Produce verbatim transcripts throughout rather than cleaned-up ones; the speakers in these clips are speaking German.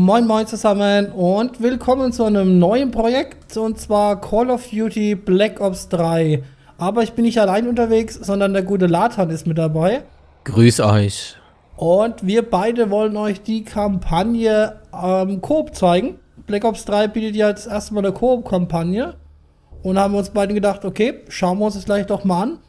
Moin Moin zusammen und willkommen zu einem neuen Projekt, und zwar Call of Duty Black Ops drei. Aber ich bin nicht allein unterwegs, sondern der gute Lathan ist mit dabei. Grüß euch. Und wir beide wollen euch die Kampagne ähm, Koop zeigen. Black Ops drei bietet ja jetzt erstmal eine Koop-Kampagne. Und haben uns beide gedacht, okay, schauen wir uns das gleich doch mal an.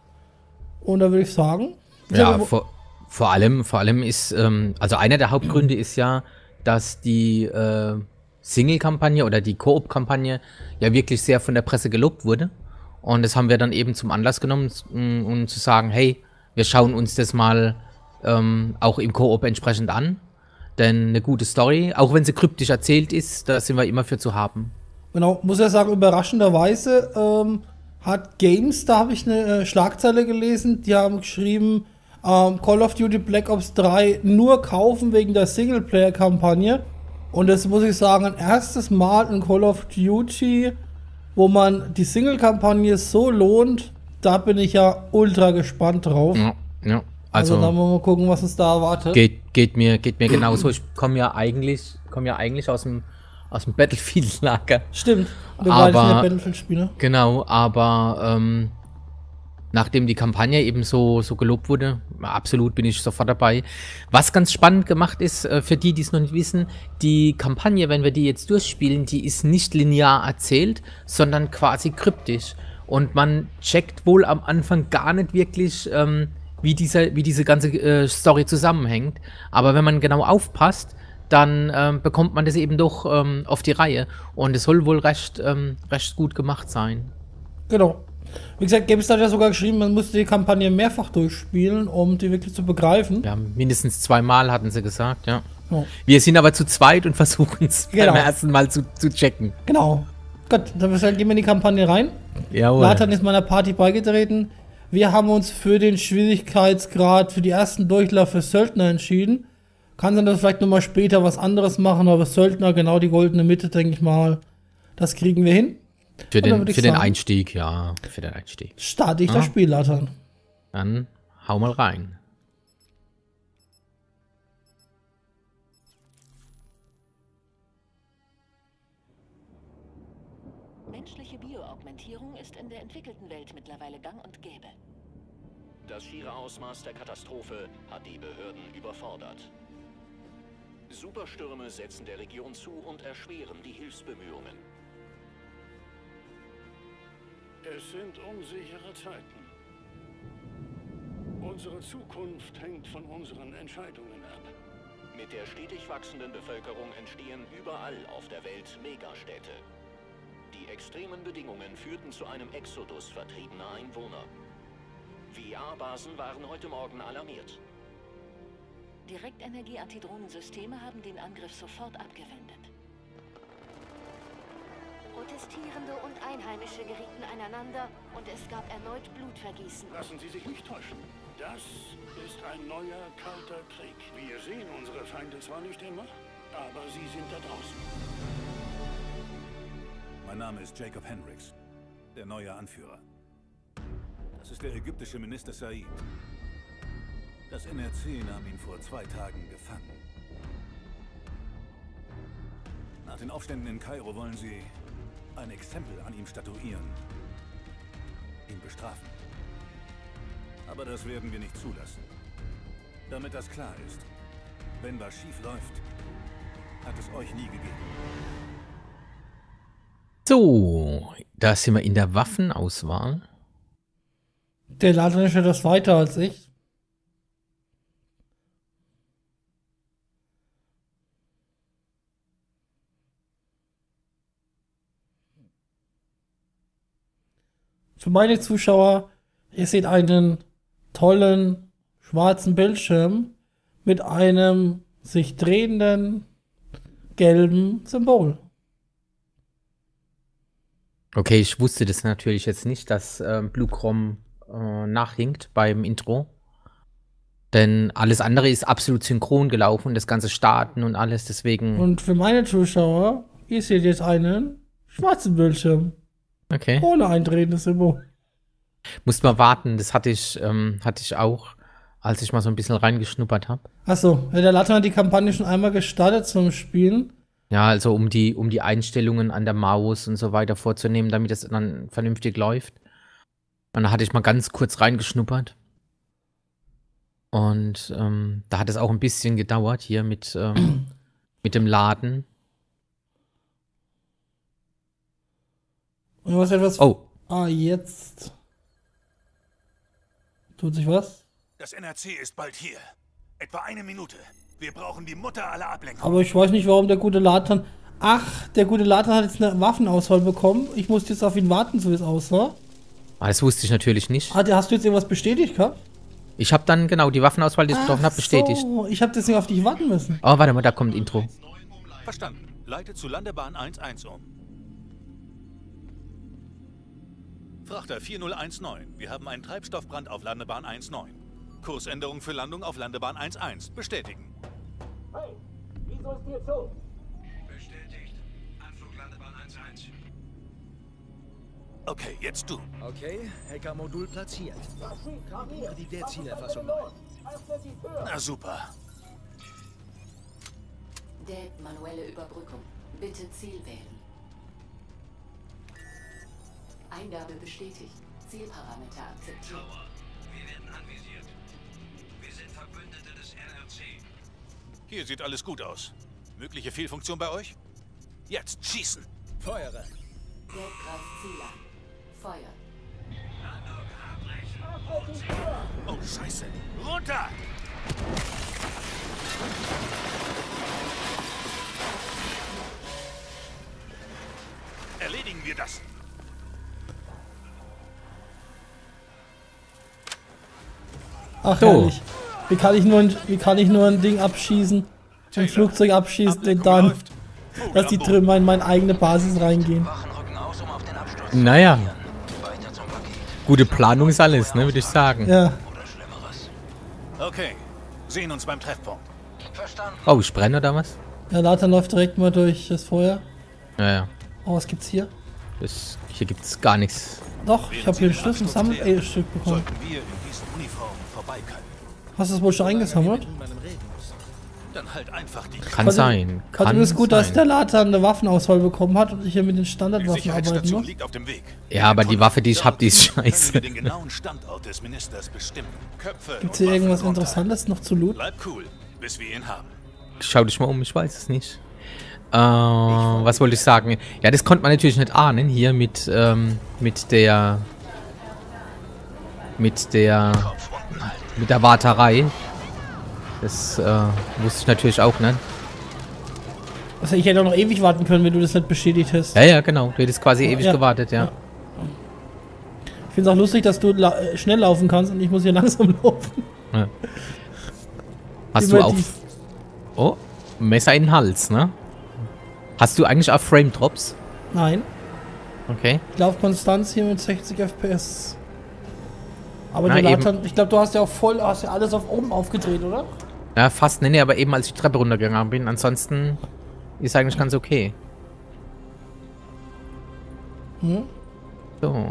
Und da würde ich sagen... Ja, vor, vor allem, vor allem ist, ähm, also einer der Hauptgründe ist ja, dass die äh, Single-Kampagne oder die Koop-Kampagne ja wirklich sehr von der Presse gelobt wurde. Und das haben wir dann eben zum Anlass genommen, um, um zu sagen, hey, wir schauen uns das mal ähm, auch im Koop entsprechend an. Denn eine gute Story, auch wenn sie kryptisch erzählt ist, da sind wir immer für zu haben. Genau, muss ja sagen, überraschenderweise ähm, hat Games, da habe ich eine äh, Schlagzeile gelesen, die haben geschrieben, ähm, Call of Duty Black Ops drei nur kaufen wegen der Singleplayer-Kampagne. Und das muss ich sagen, ein erstes Mal in Call of Duty, wo man die Single-Kampagne so lohnt, da bin ich ja ultra gespannt drauf. Ja, ja. Also, Also, also dann wollen wir mal gucken, was uns da erwartet. geht, geht mir, geht mir genauso. Ich komme ja eigentlich, komme ja eigentlich aus dem, aus dem Battlefield-Lager. Stimmt, wir Aber- beide sind ja Battlefield-Spieler. Genau, aber ähm, nachdem die Kampagne eben so, so gelobt wurde, absolut bin ich sofort dabei. Was ganz spannend gemacht ist, äh, für die, die es noch nicht wissen, die Kampagne, wenn wir die jetzt durchspielen, die ist nicht linear erzählt, sondern quasi kryptisch. Und man checkt wohl am Anfang gar nicht wirklich, ähm, wie, dieser, wie diese ganze äh, Story zusammenhängt. Aber wenn man genau aufpasst, dann ähm, bekommt man das eben doch ähm, auf die Reihe. Und es soll wohl recht, ähm, recht gut gemacht sein. Genau. Wie gesagt, Games hat ja sogar geschrieben, man musste die Kampagne mehrfach durchspielen, um die wirklich zu begreifen. Ja, mindestens zweimal hatten sie gesagt, ja. Ja. Wir sind aber zu zweit und versuchen es Genau. beim ersten Mal zu, zu checken. Genau. Gut, dann gehen wir in die Kampagne rein. Jawohl. Lathan ist meiner Party beigetreten. Wir haben uns für den Schwierigkeitsgrad für die ersten Durchläufe Söldner entschieden. Kann sein, dass wir vielleicht nochmal später was anderes machen, aber Söldner, genau die goldene Mitte, denke ich mal, das kriegen wir hin. Für Und dann den, würd ich für den sagen, Einstieg, ja, für den Einstieg. Starte ich Ah. das Spiel, Lathan. Dann hau mal rein. Menschliche Bioaugmentierung ist in der entwickelten Welt mittlerweile gang und gäbe. Das schiere Ausmaß der Katastrophe hat die Behörden überfordert. Superstürme setzen der Region zu und erschweren die Hilfsbemühungen. Es sind unsichere Zeiten. Unsere Zukunft hängt von unseren Entscheidungen ab. Mit der stetig wachsenden Bevölkerung entstehen überall auf der Welt Megastädte. Die extremen Bedingungen führten zu einem Exodus vertriebener Einwohner. V R-Basen waren heute Morgen alarmiert. Direktenergie-Antidrohnensysteme haben den Angriff sofort abgewendet. Protestierende und Einheimische gerieten aneinander und es gab erneut Blutvergießen. Lassen Sie sich nicht täuschen. Das ist ein neuer, kalter Krieg. Wir sehen unsere Feinde zwar nicht immer, aber sie sind da draußen. Mein Name ist Jacob Hendricks, der neue Anführer. Das ist der ägyptische Minister Said. Das N R C nahm ihn vor zwei Tagen gefangen. Nach den Aufständen in Kairo wollen sie ein Exempel an ihm statuieren, ihn bestrafen. Aber das werden wir nicht zulassen. Damit das klar ist, wenn was schief läuft, hat es euch nie gegeben. So, da sind wir in der Waffenauswahl. Der Lathan ist ja das weiter als ich. Für meine Zuschauer, ihr seht einen tollen schwarzen Bildschirm mit einem sich drehenden gelben Symbol. Okay, ich wusste das natürlich jetzt nicht, dass äh, Blue Chrome äh, nachhinkt beim Intro. Denn alles andere ist absolut synchron gelaufen, das ganze Starten und alles, deswegen... Und für meine Zuschauer, ihr seht jetzt einen schwarzen Bildschirm Okay. ohne ein drehendes Symbol. Musst mal warten, das hatte ich, ähm, hatte ich auch. als ich mal so ein bisschen reingeschnuppert habe. Achso, ja, der Latan hat die Kampagne schon einmal gestartet zum Spielen. Ja, also um die, um die Einstellungen an der Maus und so weiter vorzunehmen, damit das dann vernünftig läuft. Und da hatte ich mal ganz kurz reingeschnuppert. Und ähm, da hat es auch ein bisschen gedauert hier mit, ähm, mit dem Laden. Und was etwas. Oh. Ah, jetzt. Tut sich was? Das N R C ist bald hier. Etwa eine Minute. Wir brauchen die Mutter aller Ablenkungen. Aber ich weiß nicht, warum der gute Latan. Ach, der gute Latan hat jetzt eine Waffenauswahl bekommen. Ich muss jetzt auf ihn warten, so wie es aussah. Ah, das wusste ich natürlich nicht. Ah, hast du jetzt irgendwas bestätigt gehabt? Ich habe dann genau die Waffenauswahl, die ich getroffen habe, bestätigt. So, ich habe deswegen auf dich warten müssen. Oh, warte mal, da kommt Intro. Verstanden. Leite zu Landebahn eins eins um. Frachter vier null eins neun. Wir haben einen Treibstoffbrand auf Landebahn eins neun. Kursänderung für Landung auf Landebahn eins eins. Bestätigen. Hey, wieso ist dir so? Bestätigt. Anflug Landebahn eins eins. Okay, jetzt du. Okay, Hacker-Modul platziert. Programmiere die Dead-Zielerfassung neu. Na super. Dead, manuelle Überbrückung. Bitte Ziel wählen. Eingabe bestätigt. Zielparameter akzeptiert. Tower, wir werden anvisiert. Wir sind Verbündete des N R C. Hier sieht alles gut aus. Mögliche Fehlfunktion bei euch? Jetzt schießen. Feuere. Dead greift Ziel an. Feuer. Oh, Scheiße. Runter! Erledigen wir das. Ach, So. herrlich. Wie kann ich nur ein, wie kann ich nur ein Ding abschießen? Ein Flugzeug abschießen und Ablenkung dann, läuft. Vogel dass die am Boden. Trümmer in meine eigene Basis reingehen. Wachen rücken aus, um auf den Absturz Naja, weiter zum Paket. gute Planung ist alles, ne, würde ich sagen. Ja. Oder Schlimmeres. Okay. Sehen uns beim Treffpunkt. Verstanden. Oh, ich brenne oder was? Der Latan läuft direkt mal durch das Feuer. Ja, ja. Oh, was gibt's hier? Das, hier gibt's gar nichts. Doch, ich habe hier ein Schlüssel, Sammel-Stück bekommen. Sollten wir in diesen Uniformen vorbeikalten, Hast du das wohl schon eingesammelt? dann halt einfach die Kann Also, sein. Kann Kann es gut, dass der sein. Latan eine Waffenauswahl bekommen hat und ich hier mit den Die Standardwaffen arbeiten Sicherheitsstation muss. liegt auf dem Weg. Ja, aber die Waffe, die ich hab, die ist Können wir scheiße. den genauen Standort des Ministers bestimmen. Köpfe Gibt's und hier irgendwas Waffen runter. Interessantes noch zu looten? Bleib cool, bis wir ihn haben. Schau dich mal um, ich weiß es nicht. Äh, was wollte ich sagen? Ja, das konnte man natürlich nicht ahnen hier mit, ähm, mit der, mit der, mit der Warterei. Das äh, wusste ich natürlich auch nicht. Also ich hätte auch noch ewig warten können, wenn du das nicht bestätigt hast. Ja, ja, genau. Du hättest quasi ewig Ja. gewartet, ja. Ich finde es auch lustig, dass du la äh, schnell laufen kannst und ich muss hier langsam laufen. ja. Hast Immer du auf... die- Oh, Messer in den Hals, ne? Hast du eigentlich auch Frame Drops? Nein, Okay. ich laufe konstant hier mit sechzig F P S. Aber Na, der eben. Latan, ich glaube, du hast ja auch voll, hast ja alles auf oben aufgedreht, oder? Ja, fast, ne, ne, aber eben als ich die Treppe runtergegangen bin. Ansonsten ist eigentlich ganz okay. Hm? So.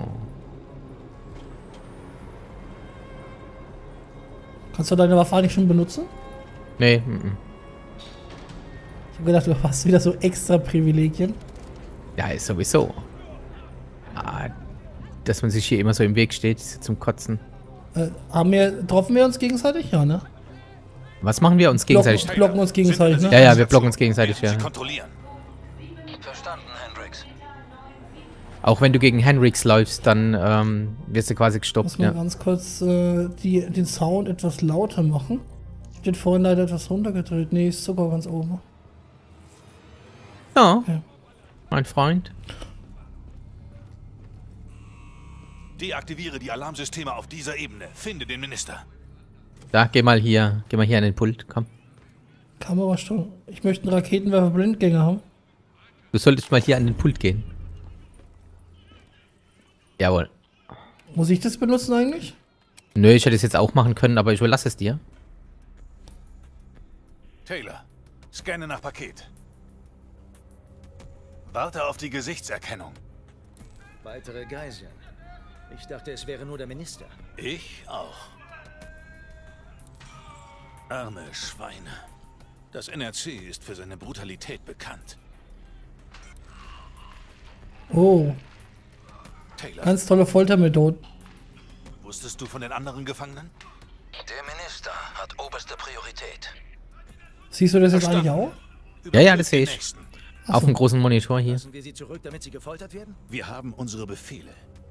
Kannst du deine Waffe eigentlich schon benutzen? Nee, mm, mm. Ich habe gedacht, du hast wieder so extra Privilegien. Ja, ist sowieso. Ah, dass man sich hier immer so im Weg steht, ist zum Kotzen. Äh, haben wir, treffen wir uns gegenseitig? Ja, ne? Was machen wir uns gegenseitig? Blocken, blocken uns gegenseitig, ne? Ja, ja, wir blocken uns gegenseitig, Werden ja. Sie kontrollieren. Verstanden, Hendrix. Auch wenn du gegen Henrix läufst, dann ähm, wirst du quasi Muss gestoppt, mal ja. ganz kurz äh, die, den Sound etwas lauter machen. Steht vorhin leider etwas runtergedreht. Nee, ist sogar ganz oben. Ja, Okay. mein Freund. Deaktiviere die Alarmsysteme auf dieser Ebene. Finde den Minister. Da, geh mal hier, geh mal hier an den Pult, komm. Kamerasturm. Ich möchte einen Raketenwerfer Blindgänger haben. Du solltest mal hier an den Pult gehen. Jawohl. Muss ich das benutzen eigentlich? Nö, ich hätte es jetzt auch machen können, aber ich überlasse es dir. Taylor, scanne nach Paket. Warte auf die Gesichtserkennung. Weitere Geiseln. Ich dachte, es wäre nur der Minister. Ich auch. Arme Schweine. Das N R C ist für seine Brutalität bekannt. Oh. Taylor, Ganz tolle Foltermethode. wusstest du von den anderen Gefangenen? Der Minister hat oberste Priorität. Siehst du das jetzt eigentlich auch? Ja, ja, das sehe Die ich. nächsten. Auf dem großen Monitor hier. Lassen wir sie zurück, damit sie gefoltert werden? Wir haben unsere Befehle.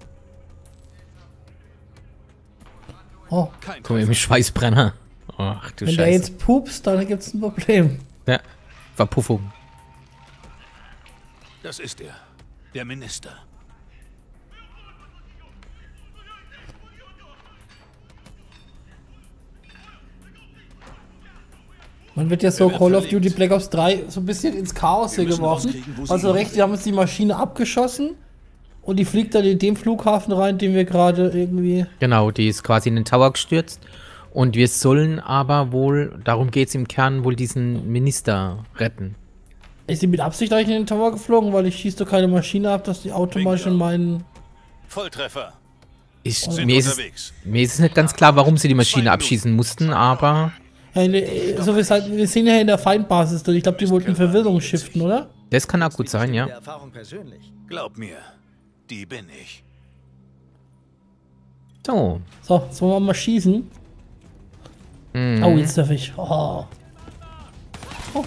Oh. Kein Guck mal, im Schweißbrenner. Ach du Wenn der Scheiße. jetzt pupst, dann gibt's ein Problem. Ja, Verpuffung. Das ist er. Der Minister. Man wird ja so wird Call of verlegt. Duty Black Ops drei so ein bisschen ins Chaos Wir hier müssen geworfen. rauskriegen, wo sie Also hin recht, die haben jetzt die Maschine abgeschossen und die fliegt dann in den Flughafen rein, den wir gerade irgendwie... Genau, die ist quasi in den Tower gestürzt. Und wir sollen aber wohl, darum geht es im Kern, wohl diesen Minister retten. Ist sie mit Absicht eigentlich in den Tower geflogen, weil ich schieße doch keine Maschine ab, dass die automatisch in meinen... Volltreffer. Ich, Sind mir, ist es, unterwegs. mir ist es nicht ganz klar, warum sie die Maschine abschießen mussten, aber Ja, ne, so wie es halt, wir sind ja in der Feindbasis drin. Ich glaube, die wollten Verwirrung shiften, oder? das kann auch gut sein, ja. Der Erfahrung persönlich. Glaub mir, die bin ich. So. So, jetzt wollen wir mal schießen. Mhm. Oh, jetzt darf ich. Oh. Oh.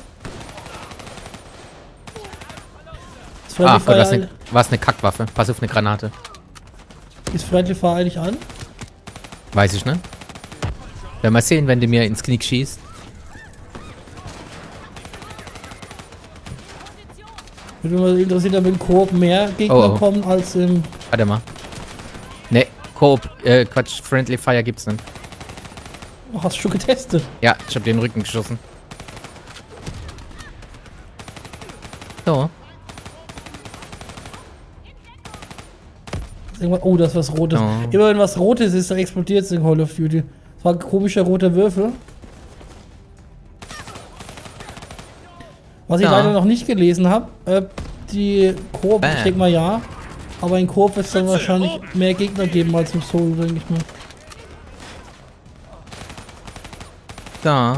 Ist Ah, Friendly Gott, was Fire, eine, was eine Kackwaffe. Pass auf eine Granate. ist Friendly Fire eigentlich an? Weiß ich, ne? Werden wir sehen, wenn du mir ins Knick schießt. Würde mich mal interessieren, ob im Koop mehr Gegner Oh, oh. kommen als im... Warte mal. Ne, Coop, äh, Quatsch, Friendly Fire gibt's nicht. Oh, hast du schon getestet? Ja, ich hab den Rücken geschossen. So. Irgendwann, oh, das ist was Rotes. Oh. Immer wenn was Rotes ist, dann explodiert es in Call of Duty. Das war ein komischer roter Würfel. Was ich Ja. leider noch nicht gelesen habe, äh, die Koop, Bam. ich denke mal ja. Aber in Koop wird es dann Schütze, wahrscheinlich oben. mehr Gegner geben als im Solo, denke ich mal. Da.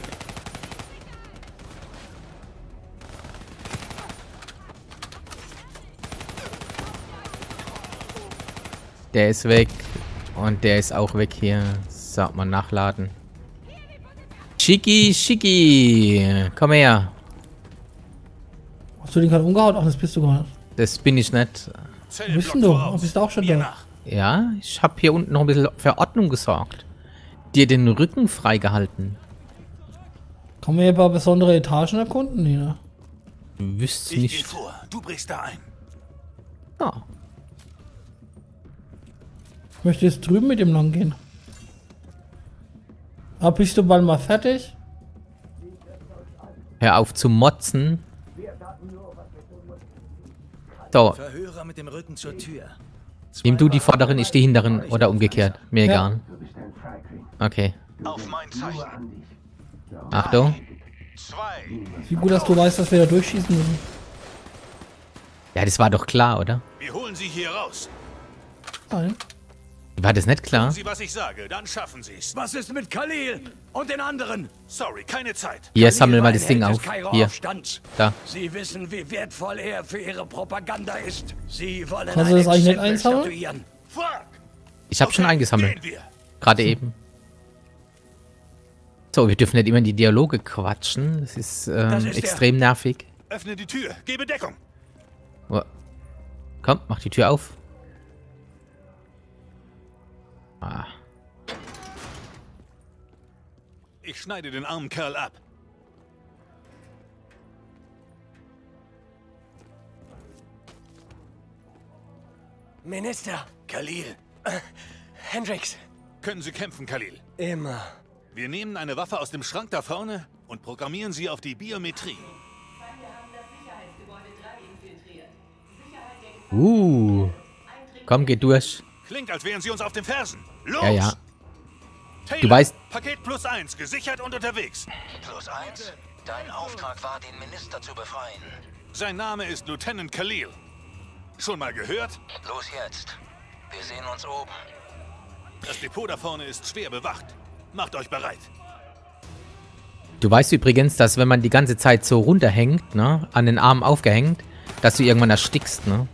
Der ist weg. Und der ist auch weg hier. Sag mal nachladen. Schicki, schicki. Komm her. Hast du den gerade umgehauen? Ach, das bist du gar nicht. Das bin ich nicht. Wo bist denn du? Oh, bist du auch schon Mir da? nach. Ja, ich habe hier unten noch ein bisschen für Ordnung gesorgt. Dir den Rücken freigehalten. Kann man hier ein paar besondere Etagen erkunden? Nee, ne? Du wüsstest Ich geh nicht. vor. Du brichst da ein. Ja. Ich möchte jetzt drüben mit dem lang gehen. Aber bist du bald mal fertig? Hör auf zu motzen. So, Verhörer mit dem Rücken zur Tür. nimm du die vorderen, ich die hinteren oder umgekehrt. Mir Ja. egal. Okay. Auf mein Zeichen. Achtung. Zwei. Wie gut, dass du weißt, dass wir da durchschießen müssen. Ja, das war doch klar, oder? Wir holen sie hier raus. Nein. War das nicht klar? Sie, was ich sage, dann schaffen sie's. Was ist mit Khalil und den anderen? Sorry, keine Zeit. Hier, sammel mal Khalil das Ding war ein auf. Held des Kairo Hier, Aufstands. da. Sie wissen, wie wertvoll er für ihre Propaganda ist. Sie wollen Kannst du ein das eigentlich nicht Exempel einsammeln? statuieren. Fuck. Ich habe schon Okay, eingesammelt. gehen wir. Gerade eben. So, wir dürfen nicht immer in die Dialoge quatschen. Das ist, ähm, Das ist der- extrem nervig. Öffne die Tür. Gebe Deckung. Oh. Komm, mach die Tür auf. Ah. Ich schneide den armen Kerl ab. Minister. Khalil. Hendricks. Können Sie kämpfen, Khalil? Immer. Wir nehmen eine Waffe aus dem Schrank da vorne und programmieren sie auf die Biometrie. Uh. Komm, geh durch. Klingt, als wären sie uns auf den Fersen. Los! Ja, ja. Taylor, Du weißt- Paket plus eins, gesichert und unterwegs. Plus eins. Dein Auftrag war, den Minister zu befreien. Sein Name ist Lieutenant Khalil. Schon mal gehört? Los jetzt. Wir sehen uns oben. Das Depot da vorne ist schwer bewacht. Macht euch bereit. Du weißt übrigens, dass wenn man die ganze Zeit so runterhängt, ne, an den Armen aufgehängt, dass du irgendwann erstickst, ne?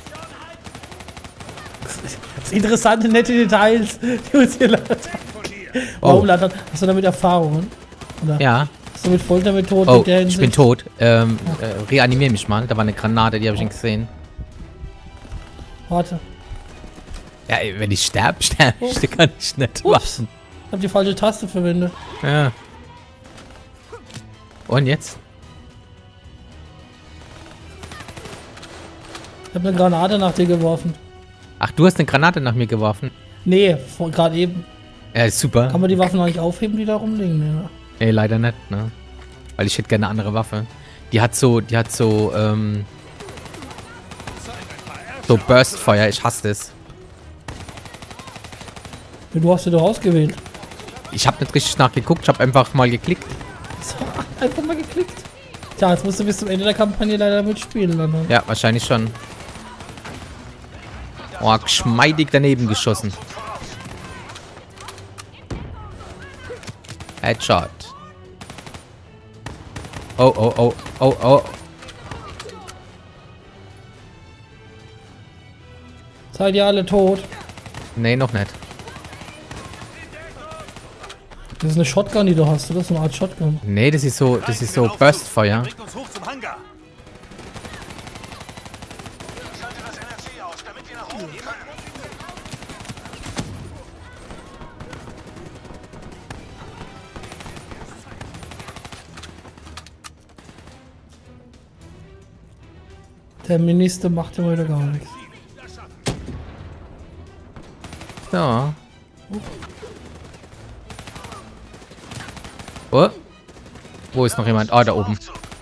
Das interessante, nette Details, die uns hier laden. Warum Oh. laden? Hast du damit Erfahrungen? Oder Ja. hast du mit Foltermethoden Oh, in der ich Hinsicht? bin tot. Ähm, äh, reanimier mich mal. Da war eine Granate, die habe ich nicht gesehen. Warte. Ja, ey, wenn ich sterbe, sterbe ich. Das kann ich nicht Ups. machen. Ich hab die falsche Taste verwendet. Ja. Und jetzt? Ich hab eine Granate nach dir geworfen. Ach, du hast eine Granate nach mir geworfen. Nee, gerade eben. Ja, ist super. Kann man die Waffen noch nicht aufheben, die da rumliegen? Nee, ne? Nee, leider nicht, ne? Weil ich hätte gerne eine andere Waffe. Die hat so, die hat so, ähm... so Burstfeuer, ich hasse das. Du hast sie doch ausgewählt. Ich habe nicht richtig nachgeguckt, ich habe einfach mal geklickt. So, einfach mal geklickt. Tja, jetzt musst du bis zum Ende der Kampagne leider mitspielen. Dann. Ja, wahrscheinlich schon. Oh, geschmeidig daneben geschossen. Headshot. Oh, oh, oh, oh, oh. Seid ihr alle tot? Nee, noch nicht. Das ist eine Shotgun, die du hast, oder? So eine Art Shotgun. Nee, das ist so, das ist so Burstfeuer. Bringt uns hoch zum Hangar. Der Minister macht ja wieder gar nichts. Ja. Oh. Wo ist noch jemand? Ah, da oben.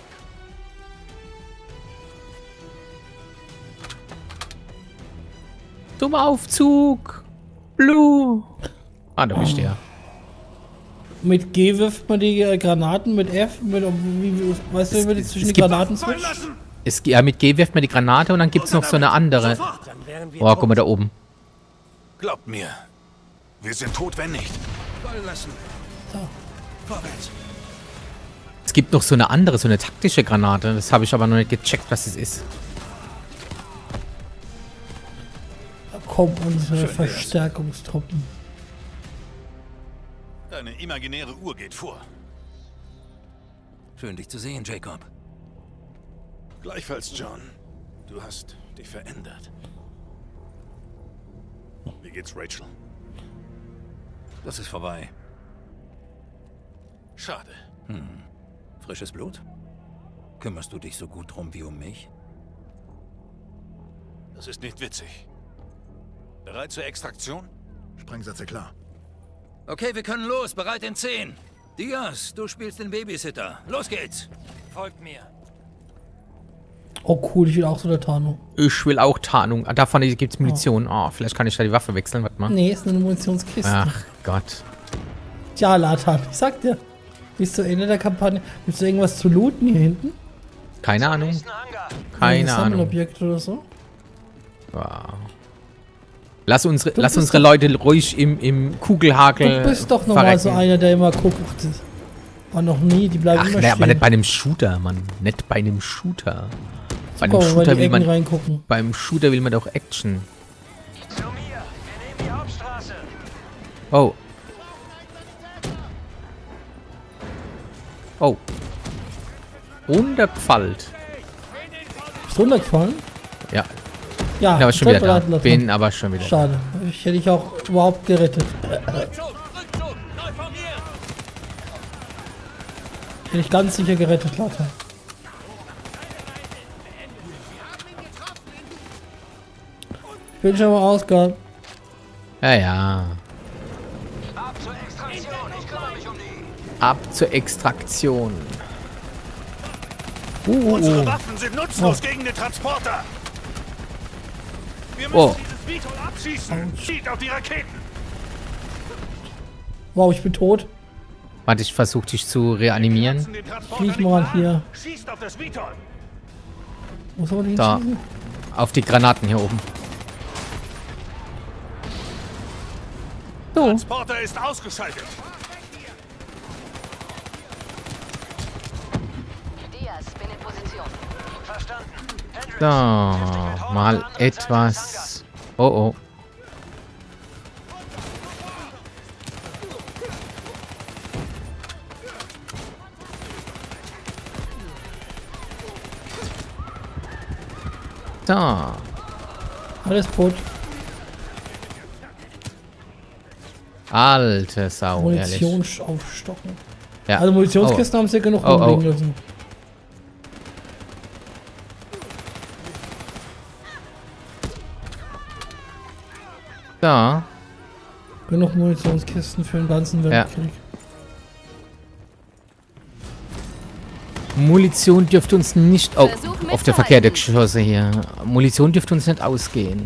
Dummer Aufzug. Blue. Ah, da bist du ja. Mit G wirft man die äh, Granaten, mit F, mit, wie, wie, weißt du, wie man die zwischen es die gibt- Granaten switcht? Es, ja, mit G wirft man die Granate und dann gibt es noch so eine andere. Oh, guck mal da oben. Glaubt mir, wir sind tot, wenn nicht. Vorwärts. Es gibt noch so eine andere, so eine taktische Granate. Das habe ich aber noch nicht gecheckt, was es ist. Da kommen unsere Schön wär's. Verstärkungstruppen. Deine imaginäre Uhr geht vor. Schön, dich zu sehen, Jacob. Gleichfalls, John. Du hast dich verändert. Wie geht's, Rachel? Das ist vorbei. Schade. Hm. Frisches Blut? Kümmerst du dich so gut drum wie um mich? Das ist nicht witzig. Bereit zur Extraktion? Sprengsätze klar. Okay, wir können los. Bereit in zehn. Diaz, du spielst den Babysitter. Los geht's. Folgt mir. Oh cool, ich will auch so eine Tarnung. Ich will auch Tarnung. Ah, davon gibt es Munition. Oh, vielleicht kann ich da die Waffe wechseln. Warte mal. Nee, ist eine Munitionskiste. Ach Gott. Tja, Latan, ich sag dir. Bis zum Ende der Kampagne. Gibt's da irgendwas zu looten hier hinten? Keine Ahnung. Keine Ahnung. Sammelobjekt oder so? Wow. Lass unsere, Du lass bist unsere Leute ruhig im, im Kugelhakel Du bist doch nochmal so verrecken. einer, der immer guckt. War noch nie, die bleiben Ach, immer ne, aber stehen. nicht bei einem Shooter, Mann. Nicht bei einem Shooter. Bei einem Guck mal, Shooter die will Ecken man. reingucken. Beim Shooter will man doch Action. Zu mir. Wir nehmen die Hauptstraße. Oh. Oh. Runtergefallt. Bist du runtergefallen? Ja. Ja, Bin aber schon wieder da. bereit, Lotte. Bin aber schon wieder da. Schade. Ich hätte dich auch überhaupt gerettet. Hätte ich ganz sicher gerettet, Lotte. Ich bin schon mal Ausgang. Ja, ja. Ab zur Extraktion. Ich kümmere mich um die. Ab zur Extraktion. Uh, Unsere uh. Waffen sind nutzlos gegen den Transporter. Wir müssen Oh. dieses Vitol abschießen. Schießt auf die Raketen. Wow, ich bin tot. Warte, ich versuche dich zu reanimieren. Den Transporter Flieg nicht mal wahr? hier. Schießt auf das Vitol. Wo soll man die Da. hinschießen? Auf die Granaten hier oben. Transporter ist ausgeschaltet. So, mal etwas. Oh oh. So. Alles tot. Alte Sau, Munition ehrlich. aufstocken. Ja. Also Munitionskisten oh. haben sie genug oh, rumliegen oh. lassen. Da. Genug Munitionskisten für den ganzen Weltkrieg. Ja. Munition dürfte uns nicht... Oh, auf der verkehrte Geschosse hier. Munition dürfte uns nicht ausgehen.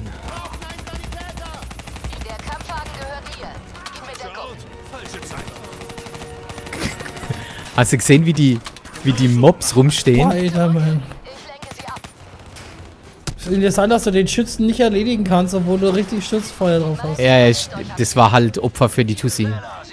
Der Kampfwagen gehört dir. Gib mir Deckung. Hast du gesehen, wie die, wie die Mobs rumstehen? Spider-Man. Es ist interessant, dass du den Schützen nicht erledigen kannst, obwohl du richtig Schützfeuer drauf hast. Ja, ja, ich, das war halt Opfer für die Tussi.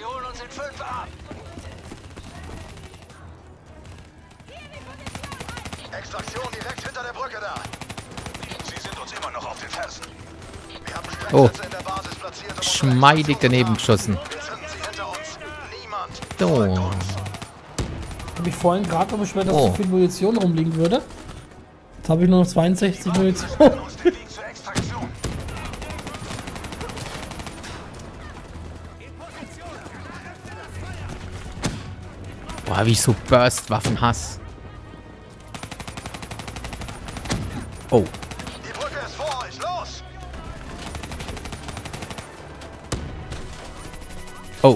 Extraktion direkt hinter der Brücke da. Sie sind uns immer noch auf den Fersen. Wir haben Oh. Sprengsätze in der Basis platziert. um Schmeidig daneben geschossen. Jetzt sind sie hinter uns. Niemand. So. Habe ich vorhin gerade noch beschwert, dass Oh. so viel Munition rumliegen würde. Jetzt habe ich nur noch zweiundsechzig Munition. Boah, wie ich so Burst-Waffen hasse. Oh. Die Brücke ist vor euch. Los! Oh.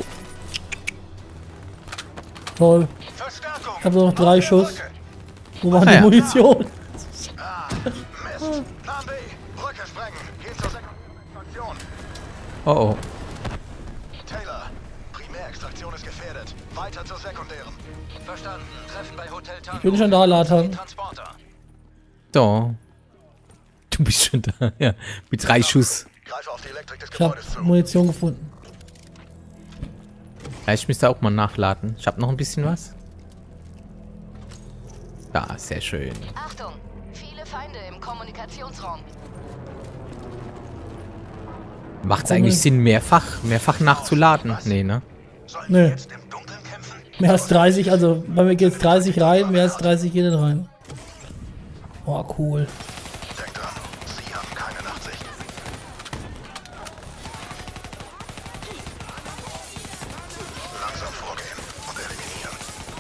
Toll. Ich habe noch drei Schuss. Wo war Ah, die ja. Munition? Ah, Mist. Plan B. Brücke sprengen. Geht zur Sekundärekstraktion. Oh oh. Taylor, Primärextraktion ist gefährdet. Weiter zur sekundären. Verstanden. Treffen bei Hotel Tango. Ich bin schon da, Latan. Transporter. So. Du bist schon da, ja. Mit drei Schuss. Greife auf die Elektrik des Ich habe Gebäudes zu. Munition gefunden. Ja, ich müsste auch mal nachladen. Ich habe noch ein bisschen was. Da, sehr schön. Achtung, viele Feinde im Kommunikationsraum. Macht es eigentlich Sinn, mehrfach, mehrfach nachzuladen? Nee, ne? Nö. Mehr als dreißig, also bei mir geht es dreißig rein, mehr als dreißig gehen rein. Oh, cool. Denkt dran, Sie haben keine Nachtsicht. Langsam vorgehen und eliminieren.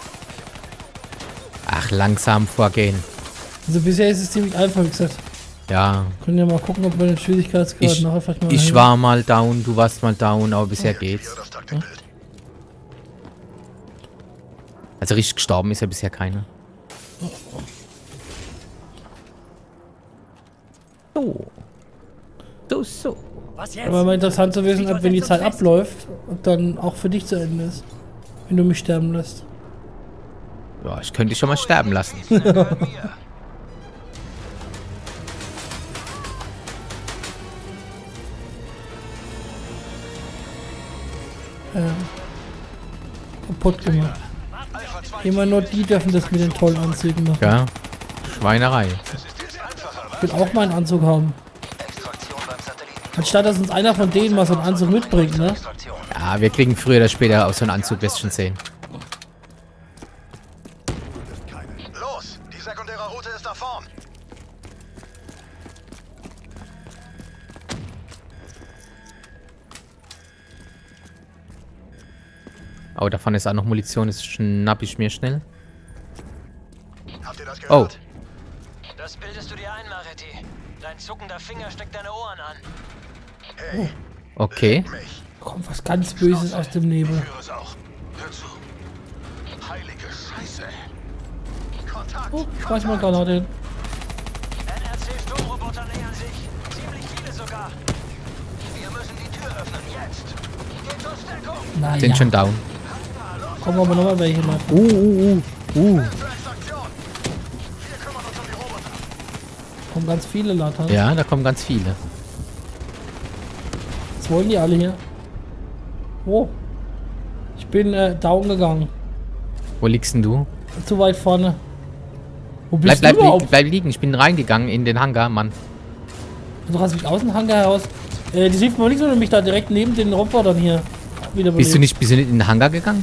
Ach, langsam vorgehen. Also bisher ist es ziemlich einfach, wie gesagt. Ja. Können ja mal gucken, ob wir den Schwierigkeitsgrad Ich, nachher vielleicht mal ich erhöhen. war mal down, du warst mal down, aber bisher geht's. Ja. Also richtig gestorben ist ja bisher keiner. So. So, so. Aber mal interessant zu wissen, ob wenn die Zeit abläuft, ob dann auch für dich zu Ende ist. Wenn du mich sterben lässt. Ja, ich könnte dich schon mal sterben lassen. Ja. Kaputt gemacht. Immer nur die dürfen das mit den tollen Anzügen machen. Ja. Schweinerei. Ich will auch mal einen Anzug haben. Anstatt dass uns einer von denen mal so einen Anzug mitbringt, ne? Ja, wir kriegen früher oder später auch so einen Anzug, wirst du schon sehen. Los, die sekundäre Route ist da vorn. Oh, davon ist auch noch Munition, das schnapp ich mir schnell. Habt ihr das Oh. gehört? Das bildest du dir ein, Maretti. Dein zuckender Finger steckt deine Ohren an. Hey, Okay. mich. Kommt was ganz Böses aus dem Nebel. Höre es auch. Hör zu. Heilige Scheiße. Kontakt. Oh, schmeiß mal Granate hin. N R C-Sturmroboter nähern sich. Ziemlich viele sogar. Wir müssen die Tür öffnen. Jetzt. Geht zur Deckung. Naja. Sind schon down. Kommen aber nochmal welche nach. Uh, uh, uh, uh. Zur Extraktion. Wir kümmern uns um die Roboter. Kommen ganz viele Latten. Ja, da kommen ganz viele. Was wollen die alle hier? Oh. Ich bin äh, down gegangen. Wo liegst denn du? Zu weit vorne. Wo Bleib, bist bleib, du überhaupt? li bleib liegen, ich bin reingegangen in den Hangar, Mann. Du hast mich aus dem Hangar heraus. Äh, die sieht mir nichts, wenn du mich da direkt neben den Robotern hier wieder Bist du, nicht, bist du nicht in den Hangar gegangen?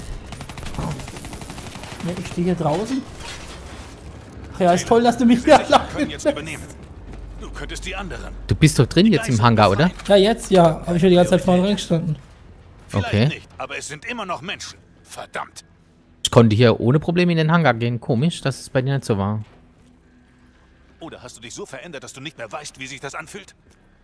Ja, ich stehe hier draußen. Ach ja, ist toll, dass du mich hier können jetzt übernehmen. Du könntest die anderen. Du bist doch drin jetzt im Hangar, oder? Ja, jetzt, ja. Habe ich ja die ganze Zeit vorne reingestanden. Vielleicht Okay. nicht, aber es sind immer noch Menschen. Verdammt. Ich konnte hier ohne Probleme in den Hangar gehen. Komisch, dass es bei dir nicht so war. Oder hast du dich so verändert, dass du nicht mehr weißt, wie sich das anfühlt?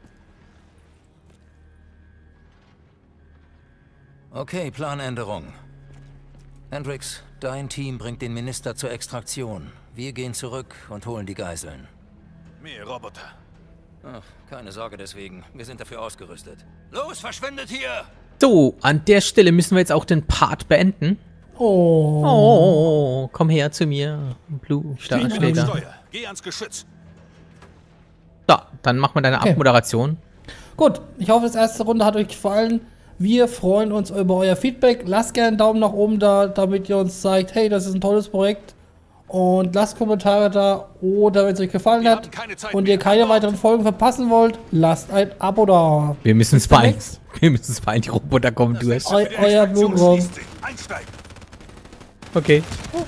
Okay, Planänderung. Hendrix, dein Team bringt den Minister zur Extraktion. Wir gehen zurück und holen die Geiseln. Mehr Roboter. Ach, keine Sorge deswegen. Wir sind dafür ausgerüstet. Los, verschwindet hier! So, an der Stelle müssen wir jetzt auch den Part beenden. Oh. Oh, komm her zu mir. Blue, da Steht steht er. Steuer. Geh ans Geschütz. Da, dann machen wir deine Okay. Abmoderation. Gut, ich hoffe, das erste Runde hat euch gefallen. Wir freuen uns über euer Feedback. Lasst gerne einen Daumen nach oben da, damit ihr uns zeigt, hey, das ist ein tolles Projekt. Und lasst Kommentare da. Oder wenn es euch gefallen Wir hat haben keine Zeit und ihr mehr. keine weiteren Folgen verpassen wollt, lasst ein Abo da. Wir müssen es beeilen. demnächst. Wir müssen es beeilen, die Roboter kommen durch. Eu euer Blumenraum. Einsteigen. Okay.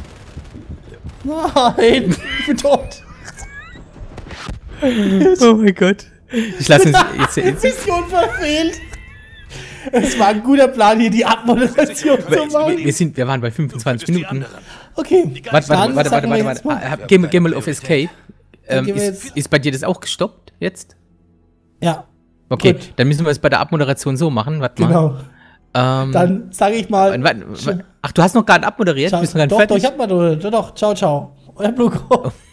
Nein, ich bin tot. Oh mein Gott. Ich lasse es jetzt, jetzt, Mission verfehlt. Es war ein guter Plan, hier die Abmoderation zu machen. wir, sind, wir waren bei fünfundzwanzig Du führst die Minuten. anderen. Okay, Warte, warte, dann warte, warte, sagen warte, wir jetzt warte. mal- Ah, Gimel, Gimel of Escape. Ähm, gehen wir ist, jetzt- ist bei dir das auch gestoppt jetzt? Ja, Okay, Gut. dann müssen wir es bei der Abmoderation so machen. Warte mal. genau. Ähm, Dann sage ich mal. warte, warte, ach, du hast noch gar nicht abmoderiert? Du Ciao. bist noch gar nicht Doch, doch, fertig? ich hab mal. Doch, doch, ciao, ciao. Euer Blue.